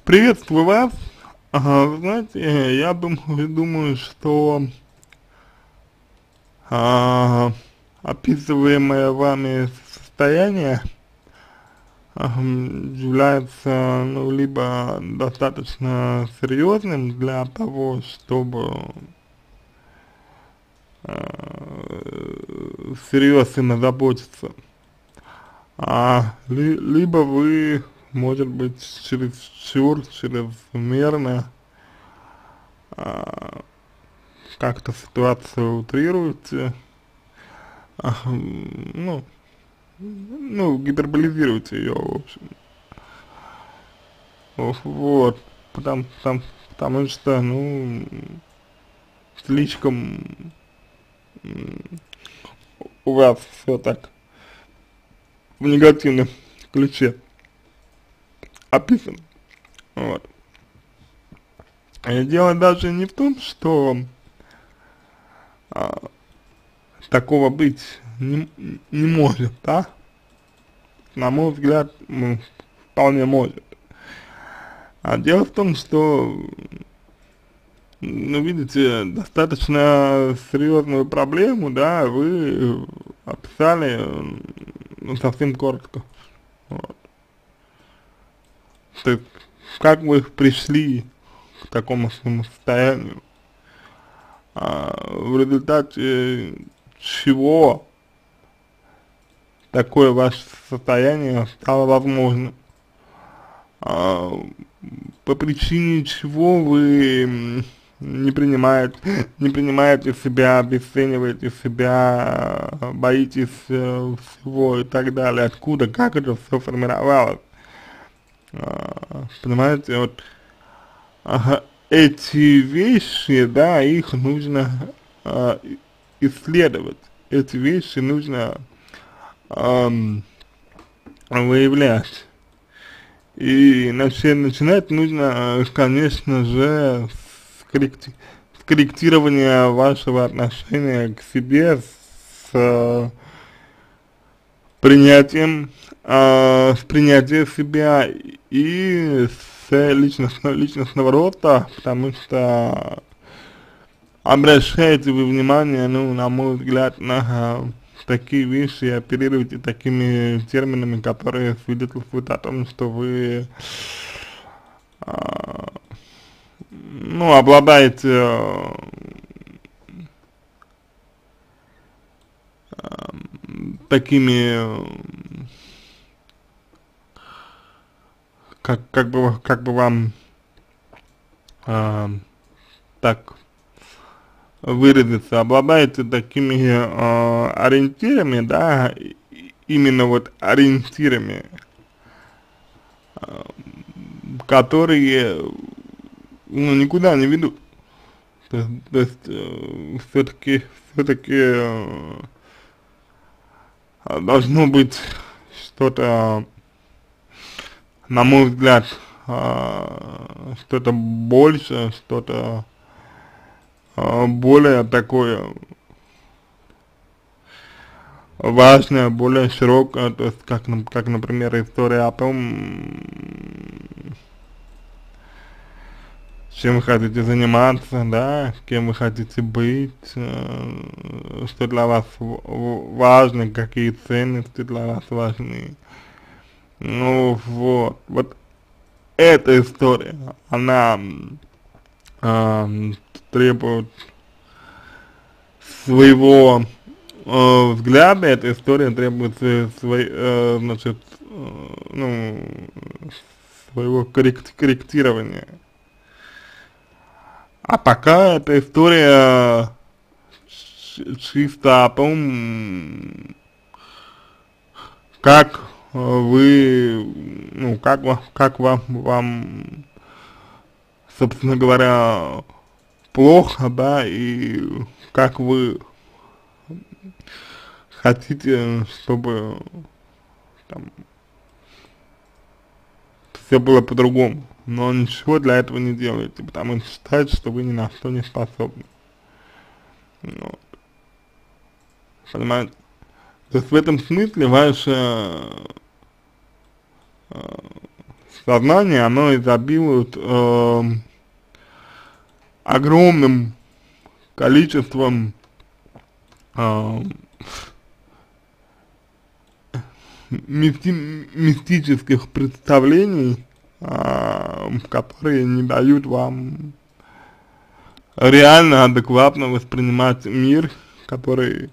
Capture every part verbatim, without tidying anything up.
Приветствую вас. Ага, вы знаете, я думаю, думаю, что а, описываемое вами состояние ам, является, ну, либо достаточно серьезным для того, чтобы а, всерьез им озаботиться, а, ли- либо вы, может быть, чересчур, чрезмерно а, как-то ситуацию утрируете, а, ну, ну, гиперболизируете ее, в общем. Вот, потому, потому, потому что, ну, слишком у вас все так в негативном ключе описано. Вот. И дело даже не в том, что а, такого быть не, не может, да? На мой взгляд, ну, вполне может. А дело в том, что, ну, видите, достаточно серьезную проблему, да, вы описали, ну, совсем коротко. Вот. То есть, как вы пришли к такому своему состоянию, а, в результате чего такое ваше состояние стало возможным, а, по причине чего вы не принимаете, не принимаете себя, обесцениваете себя, боитесь э, всего и так далее, откуда, как это все формировалось, а, понимаете, вот ага, эти вещи, да, их нужно а, исследовать, эти вещи нужно ам, выявлять. И начи- начинать нужно, э, конечно же, с, корректи- с корректирования вашего отношения к себе, с э, принятием, э, с принятия себя и с личностного, личностного роста, потому что обращаете вы внимание, ну, на мой взгляд, на э, такие вещи и оперируете такими терминами, которые свидетельствуют о том, что вы а, ну, обладаете э, такими, э, как, как бы, как бы вам э, так выразиться, обладаете такими э, ориентирами, да, и- именно вот ориентирами, которые, ну, никуда не ведут. То, есть, то есть э, все-таки, все-таки э, должно быть что-то, на мой взгляд, а, что-то больше, что-то а, более такое важное, более широкое, то есть как, нам- как, например, история о том, чем вы хотите заниматься, да, кем вы хотите быть, э, что для вас в- в- важно, какие ценности для вас важны. Ну вот, вот эта история, она м, ам, требует своего э, взгляда, эта история требует э, свой, э, значит, э, ну, своего коррект, корректирования. А пока эта история ч- чисто о том, как э, вы, ну, как, ва- как вам, вам, собственно говоря, плохо, да, и как вы хотите, чтобы там все было по-другому, но ничего для этого не делаете, потому что считаете, что вы ни на что не способны. Ну, понимаете? То есть в этом смысле ваше э, сознание, оно изобилует э, огромным количеством э, мисти мистических представлений, э, которые не дают вам реально, адекватно воспринимать мир, который,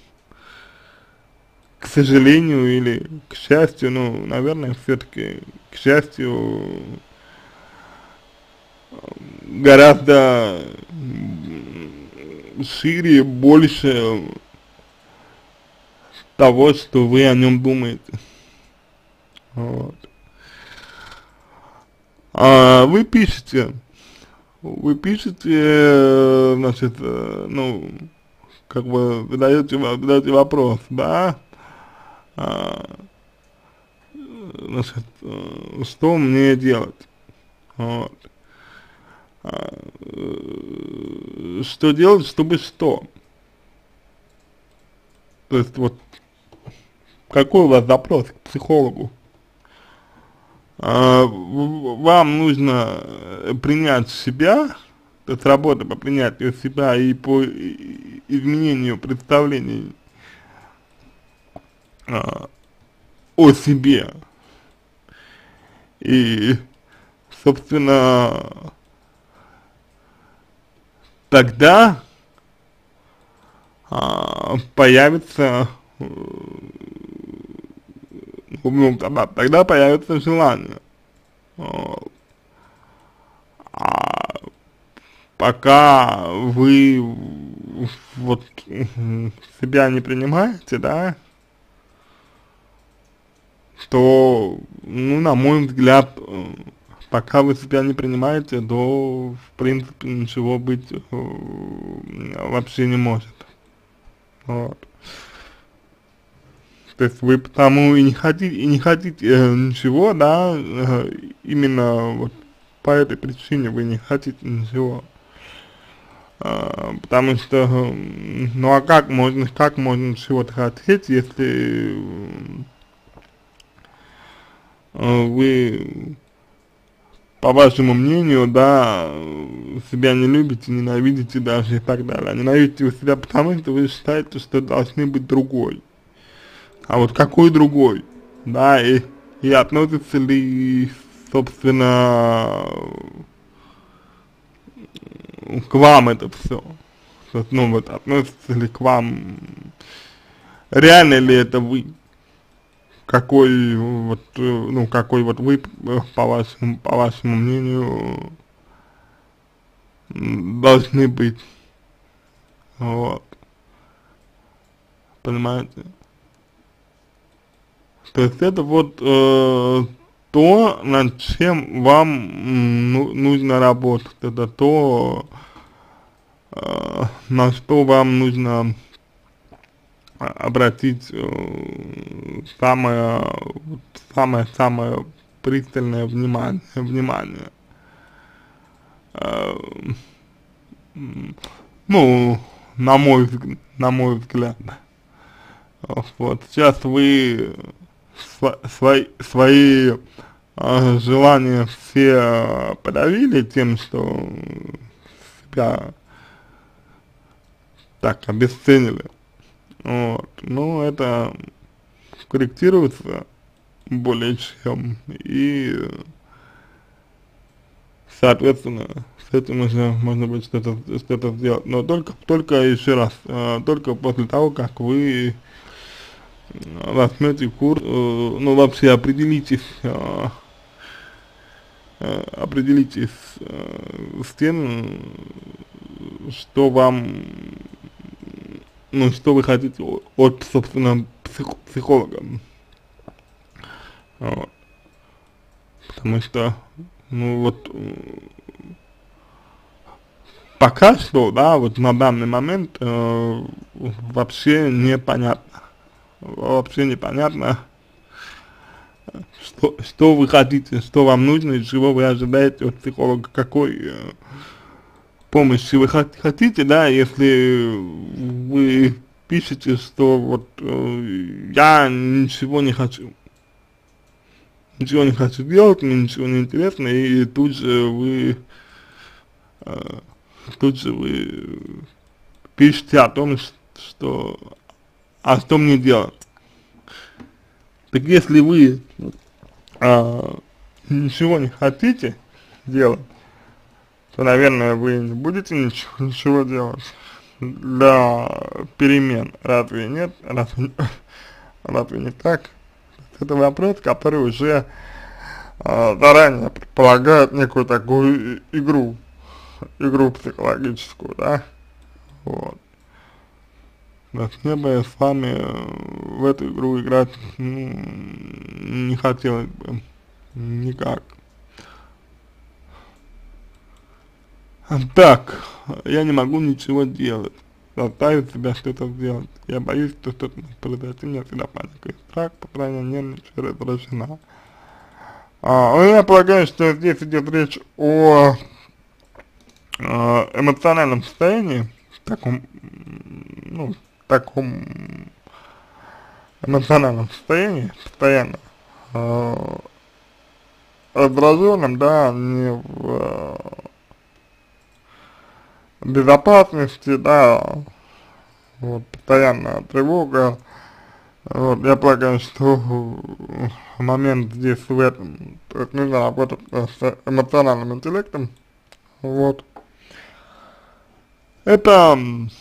к сожалению или к счастью, ну, наверное, все-таки к счастью, гораздо шире, больше того, что вы о нем думаете. Вот. А вы пишете, вы пишете, значит, ну, как бы задаете, задаете вопрос, да, а, значит, что мне делать, вот. А, что делать, чтобы что? То есть вот какой у вас запрос к психологу? А, вам нужно принять себя, то есть работа по принятию себя и по изменению представлений а, о себе. И, собственно, тогда а, появится, ну, тогда, тогда появится желание. Вот. А пока вы вот себя не принимаете, да, то, ну, на мой взгляд, пока вы себя не принимаете, то, в принципе, ничего быть э, вообще не может. Вот. То есть вы потому и не хотите, и не хотите э, ничего, да, э, именно вот по этой причине вы не хотите ничего. Э, потому что, э, ну а как можно, как можно чего-то хотеть, если э, вы, по вашему мнению, да, себя не любите, ненавидите даже и так далее. А ненавидите вы себя потому, что вы считаете, что должны быть другой. А вот какой другой? Да, и, и относится ли, собственно, к вам это все? Ну вот, относится ли к вам, реально ли это вы? Какой вот, ну, какой вот вы, по вашему, по вашему мнению, должны быть, вот, понимаете? То есть это вот э, то, над чем вам ну, нужно работать, это то, э, на что вам нужно обратить э, самое, самое, самое пристальное внимание, внимание. Э, ну, на мой, на мой взгляд. Вот, сейчас вы свои, свои э, желания все подавили тем, что себя так обесценили. Вот, ну, это корректируется более чем, и, соответственно, с этим уже можно будет что-то что-то сделать, но только, только еще раз, э, только после того, как вы возьмете курс, э, ну, вообще определитесь, э, э, определитесь э, с тем, что вам, ну, что вы хотите от, собственно, псих, психолога. Вот. Потому что, ну, вот, пока что, да, вот на данный момент э, вообще непонятно, вообще непонятно, что, что вы хотите, что вам нужно и чего вы ожидаете от психолога, какой э, помощи вы хотите, да, если вы пишете, что вот э, я ничего не хочу, ничего не хочу делать, мне ничего не интересно, и тут же вы, э, тут же вы пишете о том, что, а что мне делать. Так если вы а, ничего не хотите делать, то, наверное, вы не будете ничего, ничего делать для перемен. Разве нет? Разве, разве не так? Это вопрос, который уже а, заранее предполагает некую такую игру, игру психологическую, да? Вот. Да, мне бы с вами в эту игру играть, ну, не хотелось бы никак. Так, я не могу ничего делать, заставить себя что-то сделать. Я боюсь, что что-то может произойти, мне всегда паника и страх, постоянно нервничаю, раздражена. А, ну, я полагаю, что здесь идет речь о, о эмоциональном состоянии, таком, ну, таком эмоциональном состоянии, постоянно э, раздраженном, да, не в э, безопасности, да, вот, постоянная тревога. Вот, я полагаю, что момент здесь в этом, то есть нужно работать с эмоциональным интеллектом, вот. Это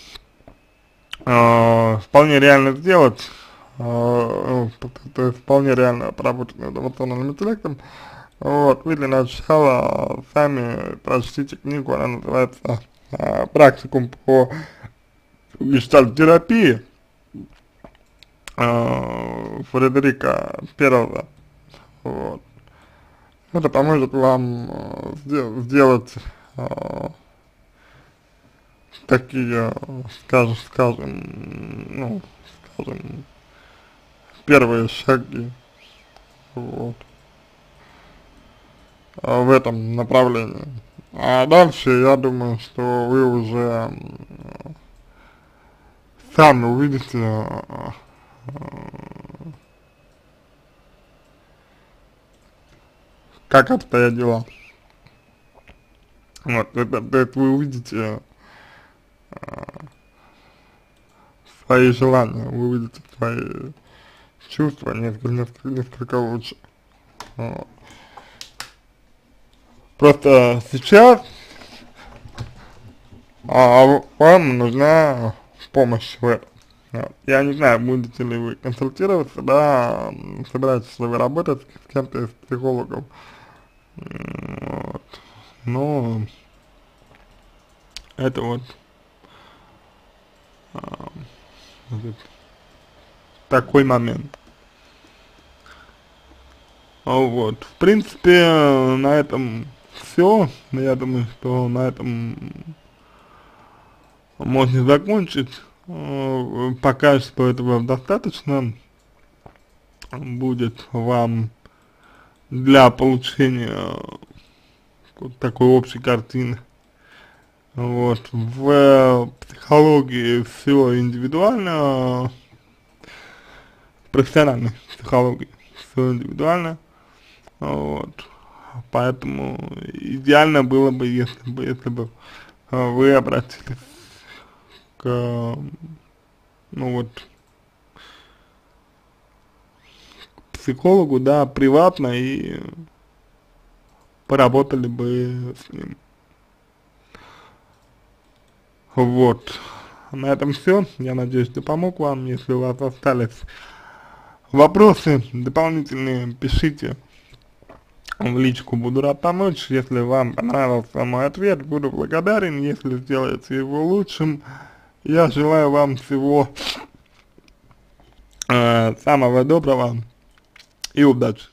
э, вполне реально сделать, э, то есть вполне реально поработать над эмоциональным интеллектом. Вот, вы для начала сами прочтите книгу, она называется э, «Практикум по гештальт-терапии» э, Фредерика Перелза. Вот. Это поможет вам э, сдел сделать э, такие, скажем, скажем, ну, скажем, первые шаги, вот, в этом направлении. А дальше, я думаю, что вы уже сами увидите, как обстоят дела. Вот, это, это вы увидите свои желания, вы увидите свои чувства несколько, несколько, несколько лучше. Вот. Просто сейчас а, вам нужна помощь в этом. Вот. Я не знаю, будете ли вы консультироваться, да, собираетесь ли вы работать с кем-то из психологов. Вот. Но это вот а, такой момент. Вот, в принципе, на этом все. Я думаю, что на этом можно закончить. Пока что этого достаточно будет вам для получения вот такой общей картины. Вот, в психологии все индивидуально, в профессиональной психологии все индивидуально. Вот, поэтому идеально было бы, если бы, если бы вы обратились к, ну вот, к психологу, да, приватно и поработали бы с ним. Вот, на этом все. Я надеюсь, что помог вам. Если у вас остались вопросы дополнительные, пишите в личку, буду рад помочь. Если вам понравился мой ответ, буду благодарен, если сделаете его лучшим. Я желаю вам всего э, самого доброго и удачи.